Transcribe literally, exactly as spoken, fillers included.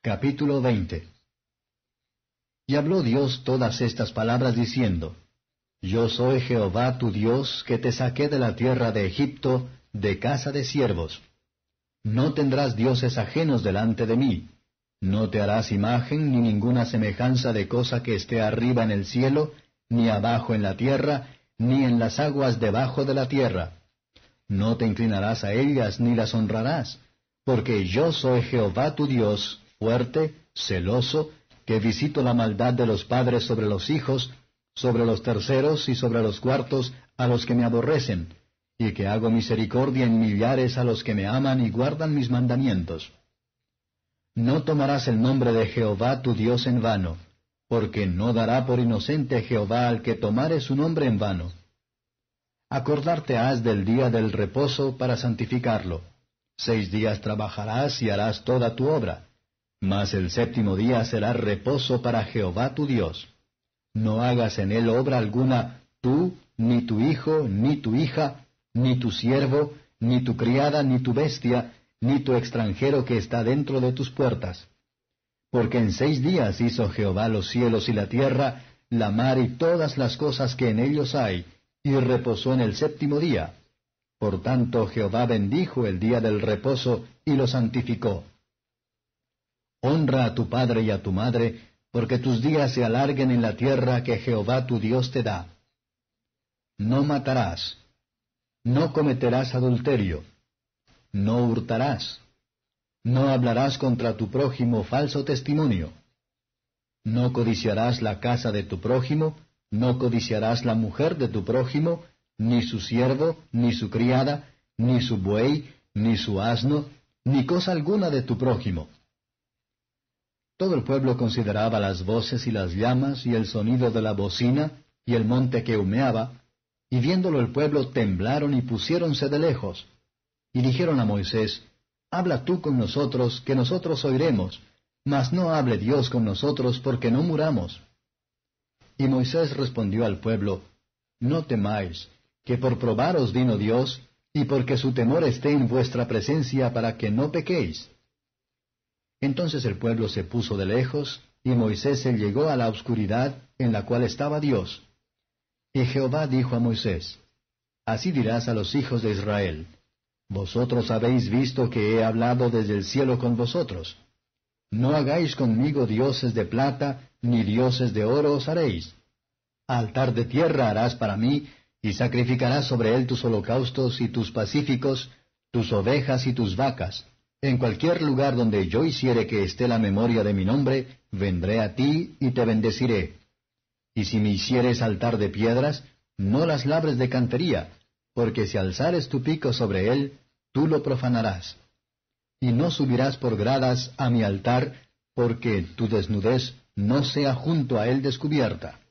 Capítulo veinte. Y habló Dios todas estas palabras diciendo, Yo soy Jehová tu Dios, que te saqué de la tierra de Egipto, de casa de siervos. No tendrás dioses ajenos delante de mí. No te harás imagen ni ninguna semejanza de cosa que esté arriba en el cielo, ni abajo en la tierra, ni en las aguas debajo de la tierra. No te inclinarás a ellas, ni las honrarás, porque yo soy Jehová tu Dios, fuerte, celoso, que visito la maldad de los padres sobre los hijos, sobre los terceros y sobre los cuartos a los que me aborrecen, y que hago misericordia en millares a los que me aman y guardan mis mandamientos. No tomarás el nombre de Jehová tu Dios en vano, porque no dará por inocente Jehová al que tomare su nombre en vano. Acordarte has del día del reposo para santificarlo. Seis días trabajarás y harás toda tu obra, mas el séptimo día será reposo para Jehová tu Dios. No hagas en él obra alguna, tú, ni tu hijo, ni tu hija, ni tu siervo, ni tu criada, ni tu bestia, ni tu extranjero que está dentro de tus puertas. Porque en seis días hizo Jehová los cielos y la tierra, la mar y todas las cosas que en ellos hay, y reposó en el séptimo día. Por tanto Jehová bendijo el día del reposo y lo santificó. Honra a tu padre y a tu madre, porque tus días se alarguen en la tierra que Jehová tu Dios te da. No matarás. No cometerás adulterio. No hurtarás. No hablarás contra tu prójimo falso testimonio. No codiciarás la casa de tu prójimo, no codiciarás la mujer de tu prójimo, ni su siervo, ni su criada, ni su buey, ni su asno, ni cosa alguna de tu prójimo. Todo el pueblo consideraba las voces y las llamas y el sonido de la bocina y el monte que humeaba, y viéndolo el pueblo temblaron y pusiéronse de lejos. Y dijeron a Moisés, Habla tú con nosotros, que nosotros oiremos, mas no hable Dios con nosotros, porque no muramos. Y Moisés respondió al pueblo, No temáis, que por probaros vino Dios, y porque su temor esté en vuestra presencia para que no pequéis. Entonces el pueblo se puso de lejos, y Moisés se llegó a la oscuridad en la cual estaba Dios. Y Jehová dijo a Moisés, Así dirás a los hijos de Israel, Vosotros habéis visto que he hablado desde el cielo con vosotros. No hagáis conmigo dioses de plata, ni dioses de oro os haréis. Altar de tierra harás para mí, y sacrificarás sobre él tus holocaustos y tus pacíficos, tus ovejas y tus vacas. En cualquier lugar donde yo hiciere que esté la memoria de mi nombre, vendré a ti y te bendeciré. Y si me hicieres altar de piedras, no las labres de cantería, porque si alzares tu pico sobre él, tú lo profanarás. Y no subirás por gradas a mi altar, porque tu desnudez no sea junto a él descubierta.